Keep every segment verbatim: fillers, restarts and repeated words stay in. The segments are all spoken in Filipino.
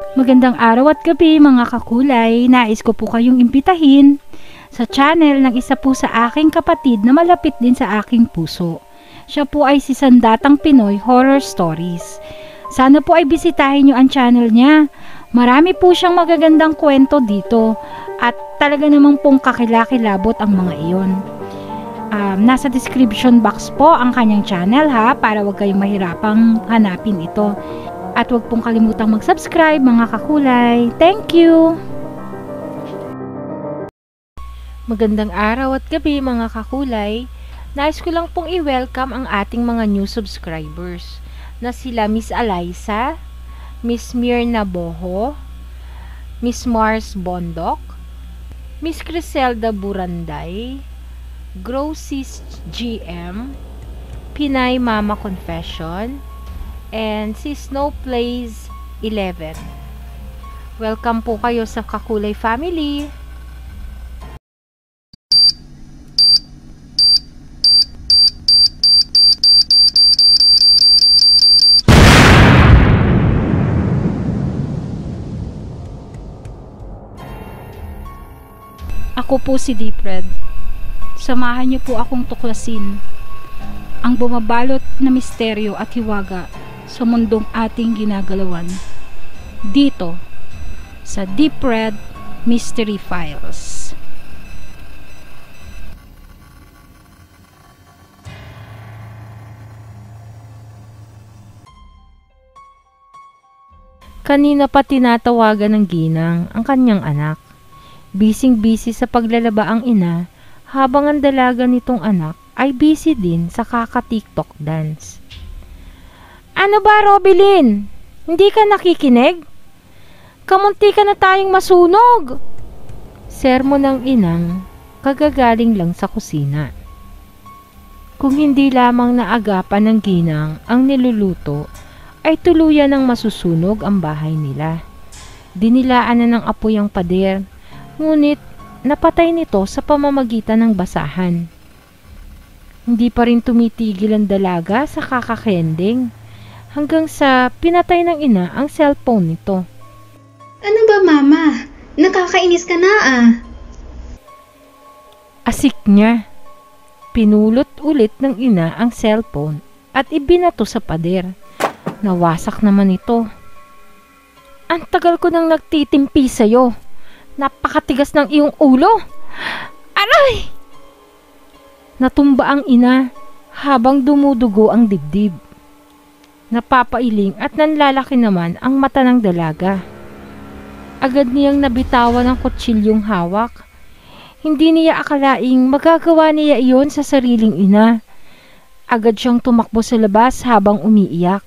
Magandang araw at gabi mga kakulay. Nais ko po kayong imbitahin sa channel ng isa po sa aking kapatid na malapit din sa aking puso. Siya po ay si Sandatang Pinoy Horror Stories. Sana po ay bisitahin nyo ang channel niya. Marami po siyang magagandang kwento dito at talaga namang pong kakilakilabot ang mga iyon. Um, nasa description box po ang kanyang channel ha, para wag kayong mahirapang hanapin ito. At wag pong kalimutang mag-subscribe mga kakulay. Thank you! Magandang araw at gabi mga kakulay. Nais ko lang pong i-welcome ang ating mga new subscribers na sila Miss Alyssa, Miss Mirna Boho, Miss Mars Bondok, Miss Criselda Buranday, Grossis G M, Pinay Mama Confession, and si Snow Plays eleven. Welcome po kayo sa Kakulay Family. Ako po si Deep Red. Samahan niyo po akong tuklasin ang bumabalot na misteryo at hiwaga sa mundong ating ginagalawan dito sa Deep Red Mystery Files. Kanina pa tinatawagan ng ginang ang kanyang anak. Bising-busy sa paglalaba ang ina, habang ang dalaga nitong anak ay busy din sa kaka-TikTok dance. Ano ba, Robilyn? Hindi ka nakikinig? Kamunti ka na tayong masunog! Sermo ng inang, kagagaling lang sa kusina. Kung hindi lamang naagapan ng ginang ang niluluto, ay tuluyan ng masusunog ang bahay nila. Dinilaan na ng apoy ang pader, ngunit napatay nito sa pamamagitan ng basahan. Hindi pa rin tumitigil ang dalaga sa kakakending hanggang sa pinatay ng ina ang cellphone nito. Ano ba mama? Nakakainis ka na ah. Asik niya. Pinulot ulit ng ina ang cellphone at ibinato sa pader. Nawasak naman ito. Ang tagal ko nang nagtitimpi sa'yo. Napakatigas ng iyong ulo. Aray! Natumba ang ina habang dumudugo ang dibdib. Napapailing at nanlalaki naman ang mata ng dalaga. Agad niyang nabitawan ang kutsilyong hawak. Hindi niya akalaing magagawa niya iyon sa sariling ina. Agad siyang tumakbo sa labas habang umiiyak.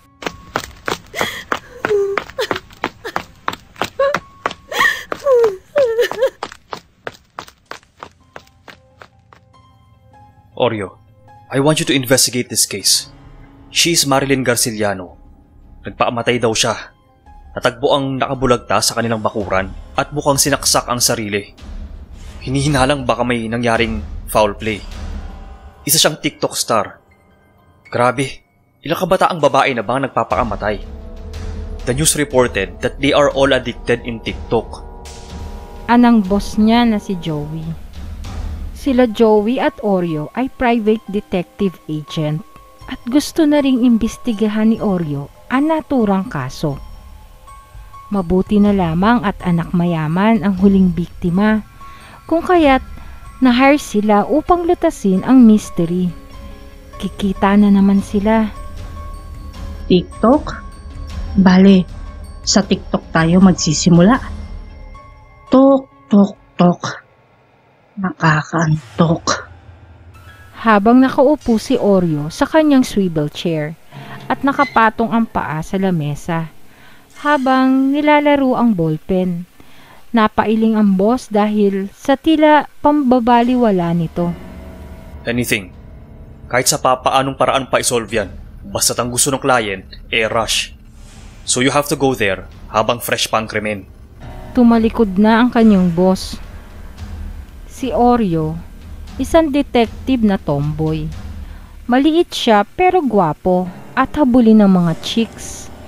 Oreo, I want you to investigate this case. She is Marilyn Garciliano. Nagpaamatay daw siya. Natagpo ang nakabulagta sa kanilang bakuran at mukhang sinaksak ang sarili. Hinihinalang baka may nangyaring foul play. Isa siyang TikTok star. Grabe, ilang kabataang babae na bang nagpapakamatay? The news reported that they are all addicted in TikTok. Anang boss niya na si Joey. Sila Joey at Oreo ay private detective agent at gusto na ring imbestigahan ni Oreo ang naturang kaso. Mabuti na lamang at anak mayaman ang huling biktima, kung kaya't na-hire sila upang lutasin ang mystery. Kikita na naman sila. TikTok? Bale, sa TikTok tayo magsisimula. Tok, tok, tok. Nakakaantok. Habang nakaupo si Oreo sa kanyang swivel chair at nakapatong ang paa sa lamesa, habang nilalaro ang ballpen. Napailing ang boss dahil sa tila pambabaliwala nito. Anything. Kahit sa papaanong paraan pa isolve yan, basta't ang gusto ng client, eh rush. So you have to go there habang fresh pa ang krimen. Tumalikod na ang kanyang boss. Si Oreo, isang detective na tomboy. Maliit siya pero gwapo at habulin ng mga chicks.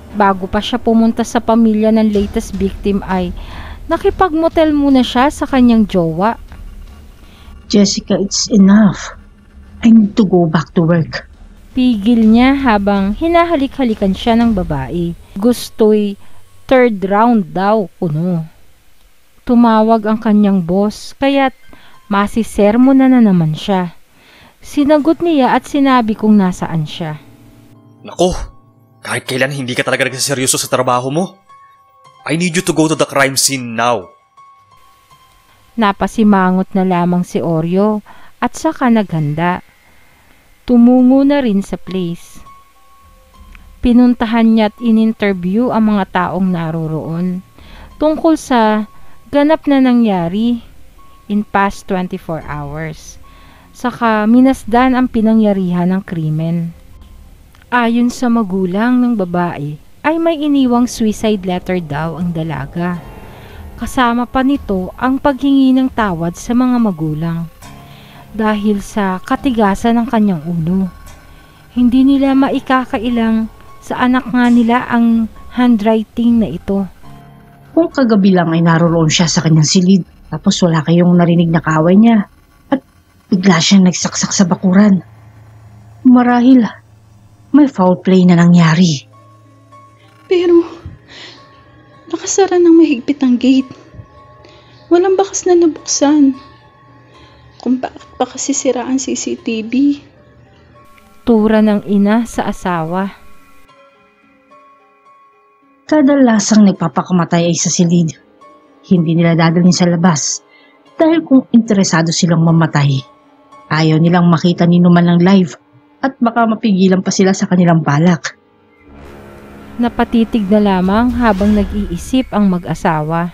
Bago pa siya pumunta sa pamilya ng latest victim ay nakipagmotel muna siya sa kanyang jowa. Jessica, it's enough. I need to go back to work. Pigil niya habang hinahalik-halikan siya ng babae. Gusto'y third round daw kuno. Tumawag ang kanyang boss kaya't masisermo na na naman siya. Sinagot niya at sinabi kung nasaan siya. Nako, kahit kailan hindi ka talaga nagsiseryoso sa trabaho mo. I need you to go to the crime scene now. Napasimangot na lamang si Oreo at saka naghanda. Tumungo na rin sa place. Pinuntahan niya at in-interview ang mga taong naroroon tungkol sa ganap na nangyari in past twenty-four hours. Saka minasdan ang pinangyarihan ng krimen. Ayon sa magulang ng babae, ay may iniwang suicide letter daw ang dalaga. Kasama pa nito ang paghingi ng tawad sa mga magulang. Dahil sa katigasan ng kanyang ulo. Hindi nila maikakailang sa anak nga nila ang handwriting na ito. Kung kagabi lang ay naroon siya sa kanyang silid, tapos wala kayong narinig na kaaway niya, at bigla siyang nagsaksak sa bakuran. Marahil, may foul play na nangyari. Pero, nakasara ng mahigpit ang gate. Walang bakas na nabuksan. Kung bakit pa kasi sira ang C C T V. Tura ng ina sa asawa. Kadalasang nagpapakamatay ay sa silid. Hindi nila dadalhin sa labas dahil kung interesado silang mamatay, ayaw nilang makita ni Numan ng live at baka mapigilan pa sila sa kanilang balak. Napatitig na lamang habang nag-iisip ang mag-asawa.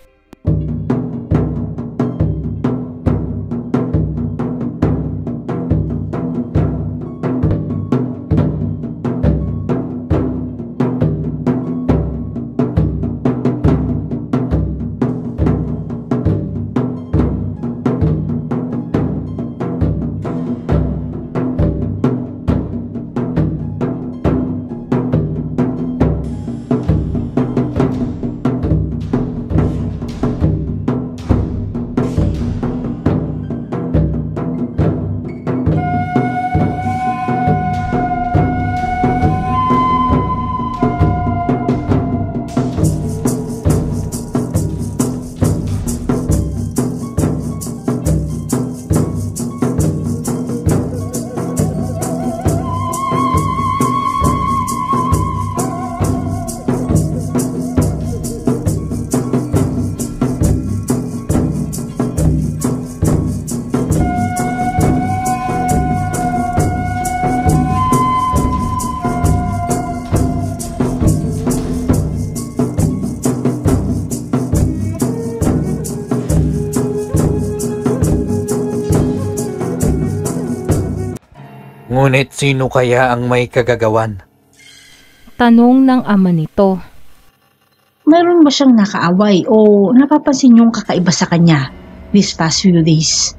Ngunit sino kaya ang may kagagawan? Tanong ng ama nito. Mayroon ba siyang nakaaway o napapansin niyong kakaiba sa kanya these past few days?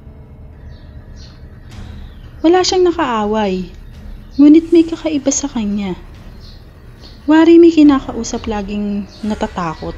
Wala siyang nakaaway. Ngunit may kakaiba sa kanya. Wari may kinakausap laging natatakot.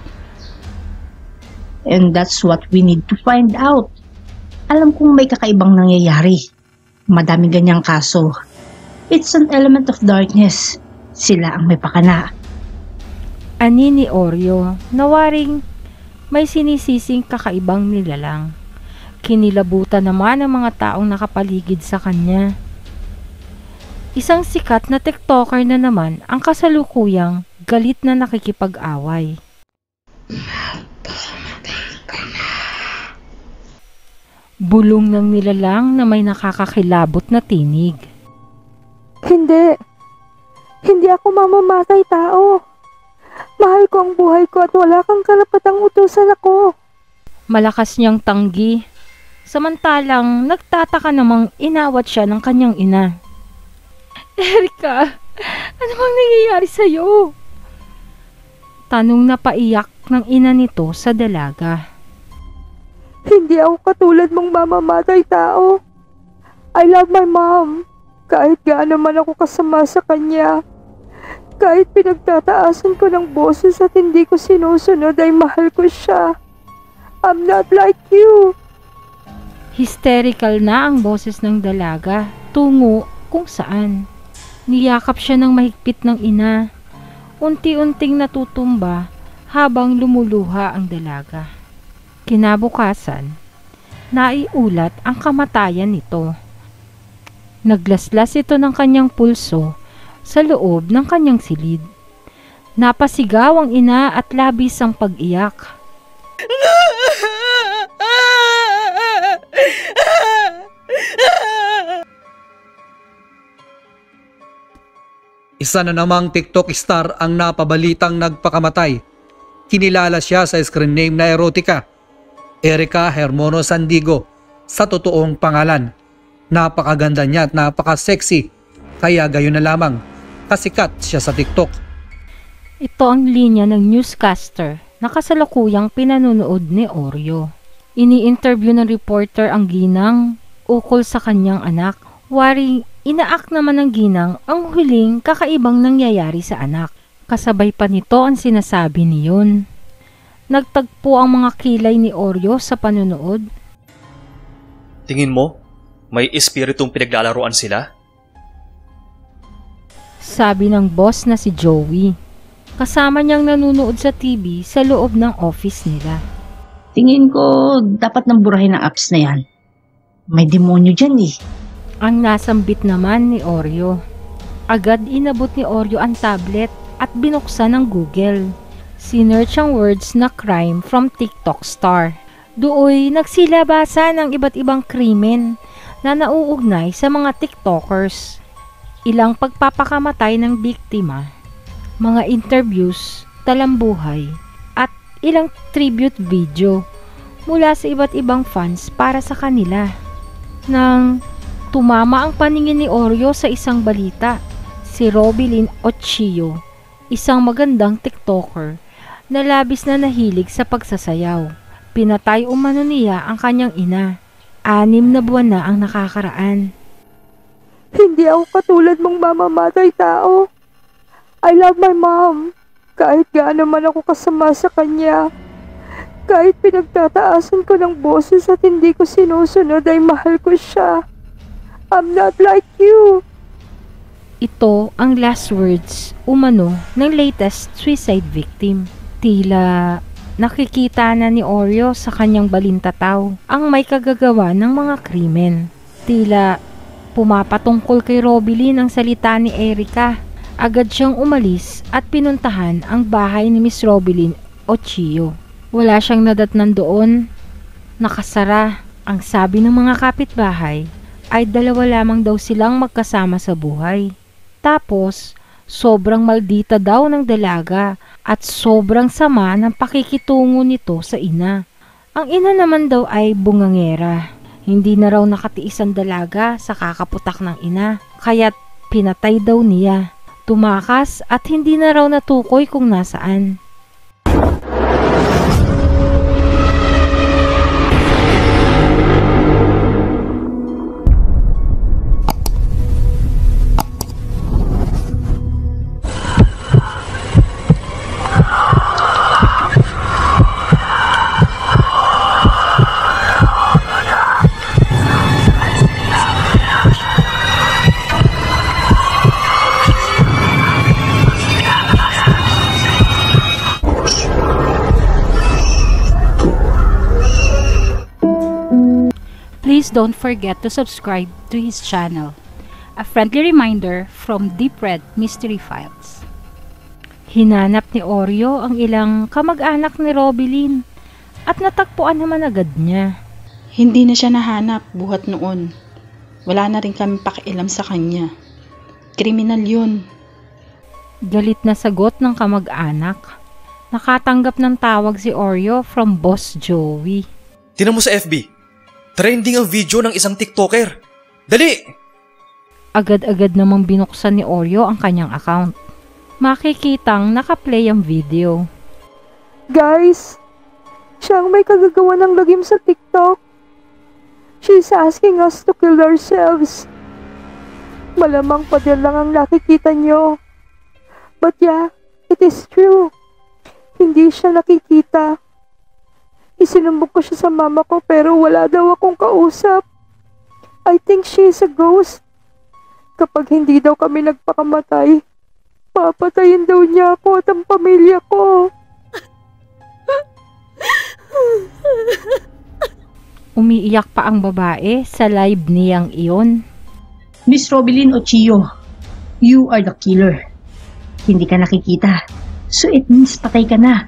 And that's what we need to find out. Alam kong may kakaibang nangyayari. Madaming ganyang kaso. It's an element of darkness. Sila ang may pakana. Ani ni Oreo, nawaring may sinisising kakaibang nilalang. Kinilabutan naman ang mga taong nakapaligid sa kanya. Isang sikat na TikToker na naman ang kasalukuyang galit na nakikipag-away. Bulong ng nilalang na may nakakakilabot na tinig. Hindi. Hindi ako mamamatay tao. Mahal ko ang buhay ko at wala kang karapatang utusan ako. Malakas niyang tanggi. Samantalang nagtataka namang inawat siya ng kanyang ina. Erica, ano bang nangyayari sa'yo? Tanong na paiyak ng ina nito sa dalaga. Hindi ako katulad mong mamamatay tao. I love my mom. Kahit gaano man ako kasama sa kanya. Kahit pinagtataasan ko ng boses at hindi ko sinusunod ay mahal ko siya. I'm not like you. Hysterical na ang boses ng dalaga tungo kung saan. Niyakap siya ng mahigpit ng ina. Unti-unting natutumba habang lumuluha ang dalaga. Kinabukasan, naiulat ang kamatayan nito. Naglaslas ito ng kanyang pulso sa loob ng kanyang silid. Napasigaw ang ina at labis ang pag-iyak. Isa na namang TikTok star ang napabalitang nagpakamatay. Kinilala siya sa screen name na Erotica, Erica Hermono Sandigo, sa totoong pangalan. Napakaganda niya at napaka-sexy, kaya gayon na lamang kasikat siya sa TikTok. Ito ang linya ng newscaster na kasalukuyang pinanunood ni Oreo. Ini-interview ng reporter ang ginang ukol sa kanyang anak. Waring inaak naman ng ginang ang huling kakaibang nangyayari sa anak. Kasabay pa nito ang sinasabi niyon. Nagtagpo ang mga kilay ni Oreo sa panunood. Tingin mo, may espiritong pinaglalaroan sila? Sabi ng boss na si Joey. Kasama niyang nanunood sa T V sa loob ng office nila. Tingin ko dapat nang burahin ang apps na yan. May demonyo dyan eh. Ang nasambit naman ni Oreo. Agad inabot ni Oreo ang tablet at binuksan ng Google. Sinearch ang words na crime from TikTok star. Dooy nagsilabasa ng iba't ibang krimen na nauugnay sa mga TikTokers. Ilang pagpapakamatay ng biktima, mga interviews, talambuhay, at ilang tribute video mula sa iba't ibang fans para sa kanila. Nang tumama ang paningin ni Oreo sa isang balita, si Robilyn Ochillo, isang magandang TikToker na labis na nahilig sa pagsasayaw. Pinatay umano niya ang kanyang ina. Anim na buwan na ang nakakaraan. Hindi ako katulad mong mamamatay tao. I love my mom. Kahit gaano man ako kasama sa kanya. Kahit pinagtataasan ko ng boses at hindi ko sinusunod ay mahal ko siya. I'm not like you. Ito ang last words umano ng latest suicide victim. Tila nakikita na ni Oreo sa kanyang balintataw ang may kagagawa ng mga krimen. Tila pumapatungkol kay Robilyn ang salita ni Erica. Agad siyang umalis at pinuntahan ang bahay ni Miss Robilyn Ochillo. Wala siyang nadatnan doon. Nakasara. Ang sabi ng mga kapitbahay ay dalawa lamang daw silang magkasama sa buhay. Tapos, sobrang maldita daw ng dalaga at sobrang sama ng pakikitungo nito sa ina. Ang ina naman daw ay bungangera. Hindi na raw nakatiis ang dalaga sa kakaputak ng ina, kaya't pinatay daw niya. Tumakas at hindi na raw natukoy kung nasaan. Please don't forget to subscribe to his channel. A friendly reminder from Deep Red Mystery Files. Hinanap ni Oreo ang ilang kamag-anak ni Robilyn at natagpuan naman agad niya. Hindi na siya nahanap buhat noon. Wala na rin kami pakialam sa kanya. Kriminal yun. Galit na sagot ng kamag-anak. Nakatanggap ng tawag si Oreo from Boss Joey. Tinan mo sa F B. Trending ang video ng isang TikToker. Dali! Agad-agad namang binuksan ni Oreo ang kanyang account. Makikitang nakaplay ang video. Guys, siyang may kagagawa ng lagim sa TikTok. She's asking us to kill ourselves. Malamang padel lang ang nakikita nyo. But yeah, it is true. Hindi siya nakikita. Isinumbok ko siya sa mama ko pero wala daw akong kausap. I think she is a ghost. Kapag hindi daw kami nagpakamatay, papatayin daw niya ako at ang pamilya ko. Umiiyak pa ang babae sa live niyang iyon. Miss Robilin Ochillo, you are the killer. Hindi ka nakikita. So it means patay ka na.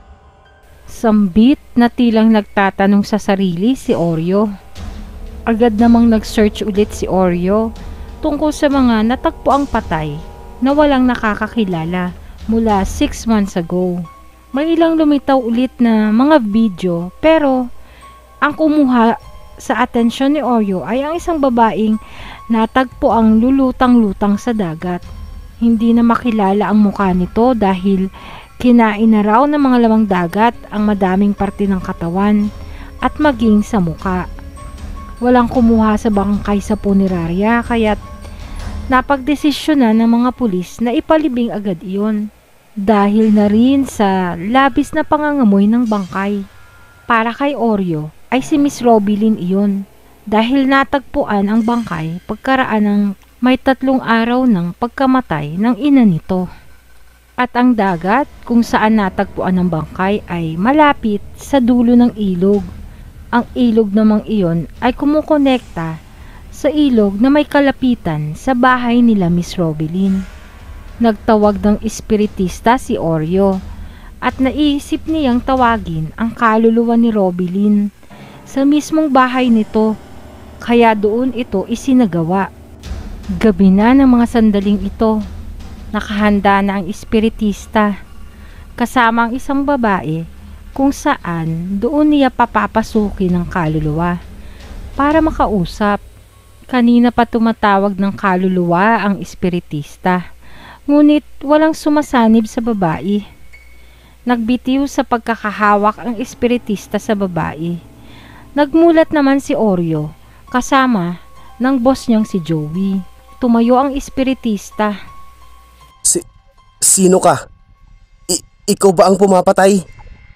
Sambit na tilang nagtatanong sa sarili si Oreo. Agad namang nag-search ulit si Oreo tungkol sa mga natagpuang patay na walang nakakakilala mula six months ago. May ilang lumitaw ulit na mga video pero ang kumuha sa atensyon ni Oreo ay ang isang babaeng natagpo ang lulutang-lutang sa dagat. Hindi na makilala ang mukha nito dahil kinain na raw ng mga lamang dagat ang madaming parte ng katawan at maging sa muka. Walang kumuha sa bangkay sa punerarya kaya't napagdesisyonan ng mga pulis na ipalibing agad iyon dahil na rin sa labis na pangangamoy ng bangkay. Para kay Oreo ay si Miss Robilin iyon dahil natagpuan ang bangkay pagkaraan ng may tatlong araw ng pagkamatay ng ina nito. At ang dagat kung saan natagpuan ang bangkay ay malapit sa dulo ng ilog. Ang ilog namang iyon ay kumukonekta sa ilog na may kalapitan sa bahay nila Miss Robilin. Nagtawag ng espiritista si Oreo at naisip niyang tawagin ang kaluluwa ni Robilin sa mismong bahay nito kaya doon ito isinagawa. Gabi na ng mga sandaling ito. Nakahanda na ang espiritista kasama ang isang babae kung saan doon niya papapasukin ng kaluluwa para makausap. Kanina pa tumatawag ng kaluluwa ang espiritista ngunit walang sumasanib sa babae. Nagbitiw sa pagkakahawak ang espiritista sa babae. Nagmulat naman si Oreo kasama ng boss niyang si Joey. Tumayo ang espiritista. Si, sino ka? I, ikaw ba ang pumapatay?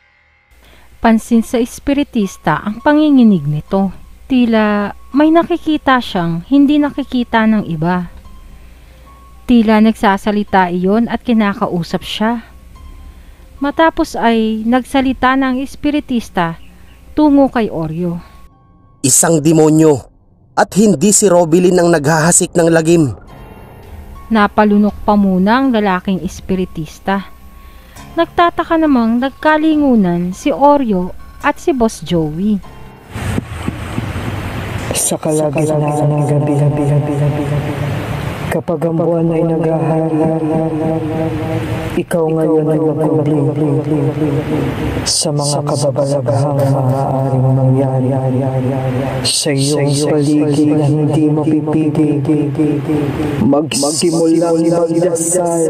Pansin sa espiritista ang panginginig nito. Tila may nakikita siyang hindi nakikita ng iba. Tila nagsasalita iyon at kinakausap siya. Matapos ay nagsalita ng espiritista tungo kay Oreo. Isang demonyo at hindi si Robilin ang naghahasik ng lagim. Napalunok pa muna ang lalaking espiritista. Nagtataka namang nagkalingunan si Oreo at si Boss Joey. Sa kalagitnaan ng gabi, kapag ang buwan ay naghahari, ikaw ngayon ay magkubling sa mga kababalagahang maaaring mangyari sa iyong paligid na hindi mapipigil. Magsimulang magdasal,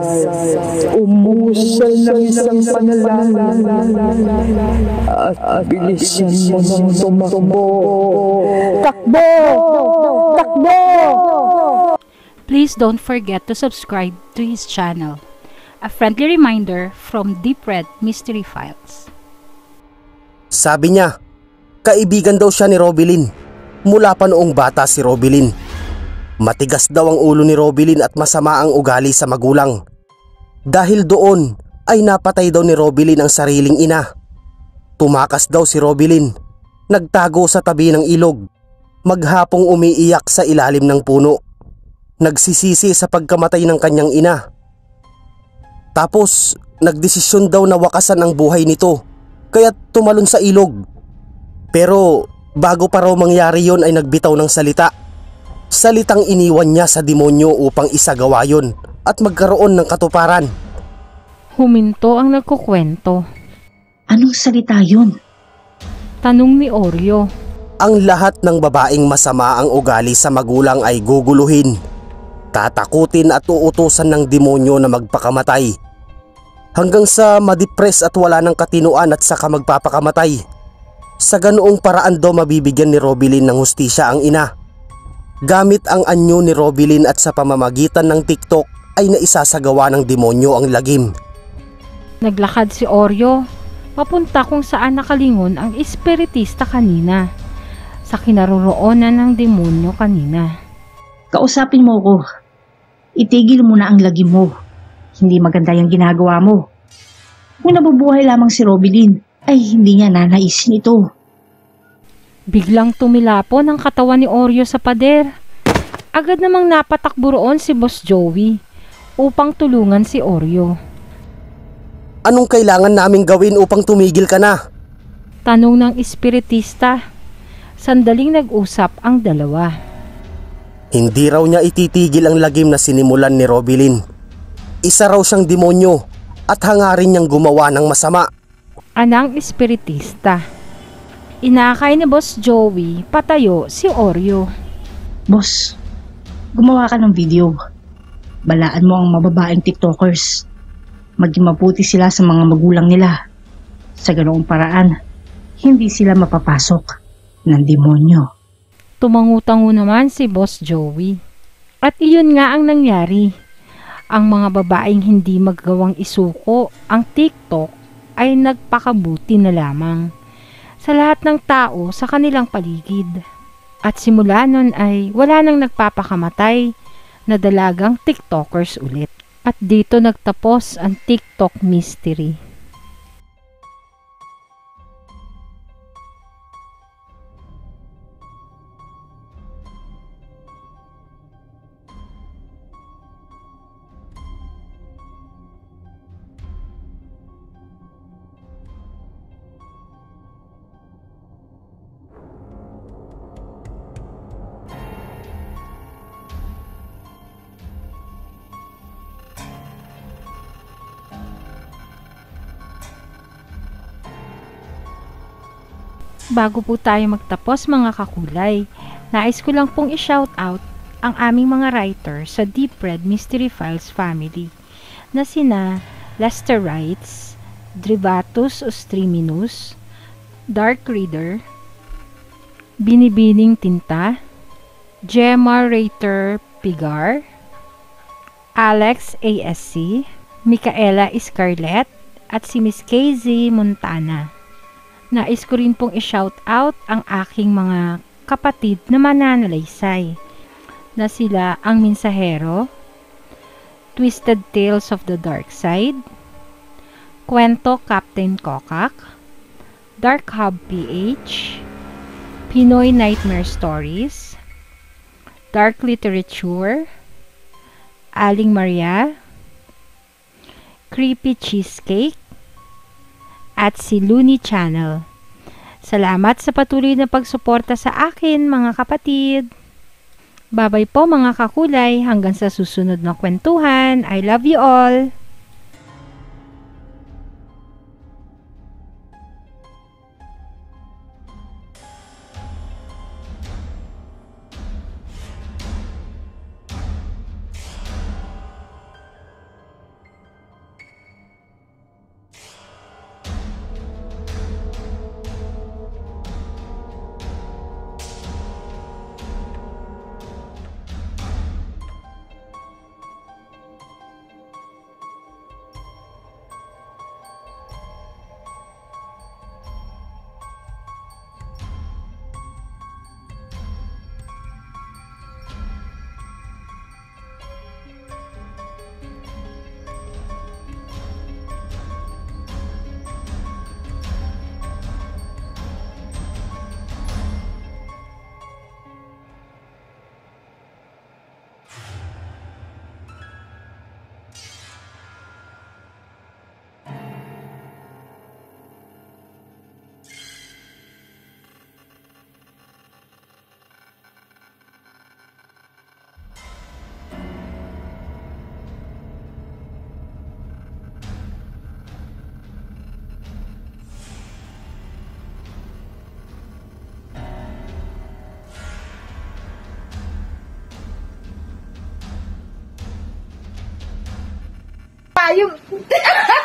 umusal ng isang panalangin at bilisan mo ng tumakbo. Takbo! Takbo! Please don't forget to subscribe to his channel. A friendly reminder from Deep Red Mystery Files. Sabi niya, kaibigan daw siya ni Robilin. Mula pa noong bata si Robilin. Matigas daw ang ulo ni Robilin at masama ang ugali sa magulang. Dahil doon ay napatay daw ni Robilin ang sariling ina. Tumakas daw si Robilin. Nagtago sa tabi ng ilog. Maghapong umiiyak sa ilalim ng puno. Nagsisisi sa pagkamatay ng kanyang ina. Tapos, nagdesisyon daw na wakasan ang buhay nito, kaya tumalon sa ilog. Pero, bago pa raw mangyari yon ay nagbitaw ng salita. Salitang iniwan niya sa demonyo upang isagawa yon at magkaroon ng katuparan. Huminto ang nagkukwento. Anong salita yun? Tanong ni Oreo. Ang lahat ng babaeng masama ang ugali sa magulang ay guguluhin. Tatakutin at uutusan ng demonyo na magpakamatay. Hanggang sa madepress at wala ng katinuan at saka magpapakamatay. Sa ganoong paraan daw mabibigyan ni Robilin ng hustisya ang ina. Gamit ang anyo ni Robilin at sa pamamagitan ng TikTok ay naisasagawa ng demonyo ang lagim. Naglakad si Oreo, papunta kung saan nakalingon ang espiritista kanina, sa kinaroroonan ng demonyo kanina. Kausapin mo ko. Itigil mo na ang lagim mo. Hindi maganda yung ginagawa mo. Kung nabubuhay lamang si Robilin, ay hindi niya nanaisin ito. Biglang tumilapon ang katawan ni Oreo sa pader. Agad namang napatakbo roon si Boss Joey upang tulungan si Oreo. Anong kailangan naming gawin upang tumigil ka na? Tanong ng espiritista. Sandaling nag-usap ang dalawa. Hindi raw niya ititigil ang lagim na sinimulan ni Robilin. Isa raw siyang demonyo at hangarin niyang gumawa ng masama. Anang espiritista. Inakay ni Boss Joey patayo si Oreo. Boss, gumawa ka ng video. Balaan mo ang mababaeng TikTokers. Maging mabuti sila sa mga magulang nila. Sa ganoong paraan, hindi sila mapapasok ng demonyo. Tumangutango naman si Boss Joey. At iyon nga ang nangyari. Ang mga babaeng hindi maggawang isuko ang TikTok ay nagpakabuti na lamang sa lahat ng tao sa kanilang paligid. At simula nun ay wala nang nagpapakamatay na dalagang TikTokers ulit. At dito nagtapos ang TikTok mystery. Bago po tayo magtapos mga kakulay, nais ko lang pong i-shout out ang aming mga writer sa Deep Red Mystery Files family na sina Lester Wrights, Drivatus Ostriminus, Dark Reader, Binibining Tinta, Gemma Rater Pigar, Alex A S C, Micaela Scarlett, at si Miss K Z Montana. Nais ko rin pong i-shout out ang aking mga kapatid na mananalaysay na sila ang Minsahero, Twisted Tales of the Dark Side, Kwento Captain Kokak, Dark Hub P H, Pinoy Nightmare Stories, Dark Literature, Aling Maria, Creepy Cheesecake, at si Looney Channel. Salamat sa patuloy na pagsuporta sa akin mga kapatid. Babay po mga kakulay, hanggang sa susunod na kwentuhan. I love you all! Yung